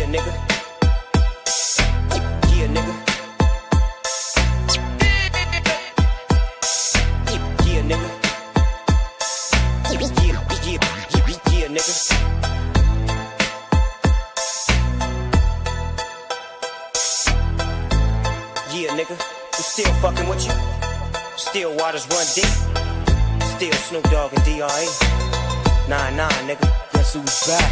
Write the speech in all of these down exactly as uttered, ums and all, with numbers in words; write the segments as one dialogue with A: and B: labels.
A: nigga. Yeah, nigga. Yeah, nigga. Yeah, yeah, yeah, yeah, nigga. Yeah, nigga. We still fucking with you. Still waters run deep. Still Snoop Dogg and D R E. Nah, nah, nigga. Guess who's back?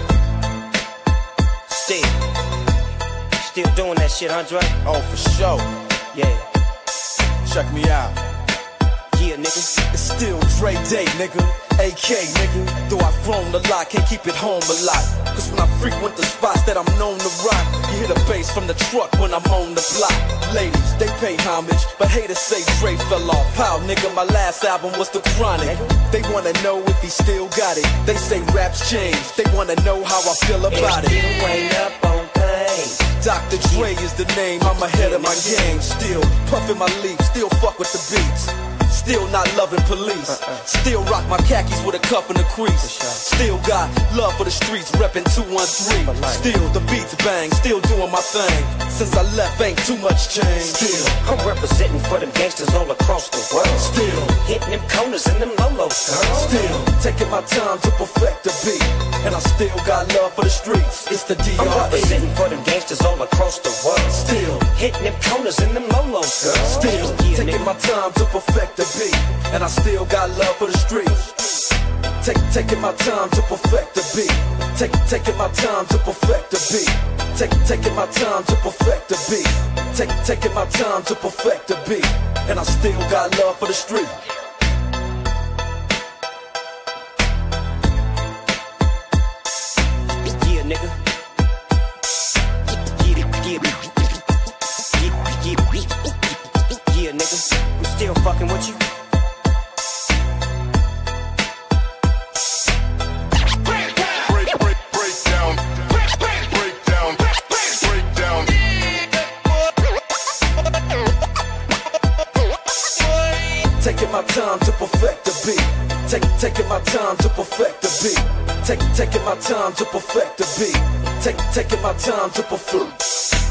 A: Still. Still doing that shit, Andre?
B: Oh, for sure.
A: Yeah.
B: Check me out.
A: Yeah, nigga.
B: It's still Dre Day, nigga. A K, nigga. Though I've grown a lot, can't keep it home a lot. Cause when I frequent the spots that I'm known to rock, you hear the bass from the truck when I'm on the block. Ladies, they pay homage, but haters say Dre fell off. How, nigga, my last album was The Chronic. They wanna know if he still got it. They say raps change. They wanna know how I feel about it.
A: You ain't up on things.
B: Doctor Dre is the name, I'm ahead of my game. Still puffin' my leaf, still fuck with the beats. Still not loving police. Still rock my khakis with a cuff and a crease. Still got love for the streets, reppin' two one three. Still the beats bang, still doing my thing. Since I left, ain't too much change. Still,
A: I'm representing for them gangsters all across the world.
B: Still,
A: hitting them corners and them lolos, girl.
B: Still, taking my time to perfect the beat. And I still got love for the streets. It's the D R E.
A: I'm representing for them gangsters all across the world.
B: Still,
A: hitting them corners and them lolos, girl.
B: Still,
A: yeah,
B: taking
A: nigga.
B: my time to perfect the beat. And I still got love for the streets. Take, taking my time to perfect the beat. Take, taking my time to perfect the beat. Take, taking my time to perfect the beat. Take, taking my time to perfect the beat. And I still got love for the street.
A: Yeah, nigga. Yeah, yeah, yeah, yeah, yeah, nigga. I'm still fucking with you.
B: Taking my time to perfect the beat. Take, taking my time to perfect the beat. Take, taking my time to perfect the beat. Take, taking my time to perfect.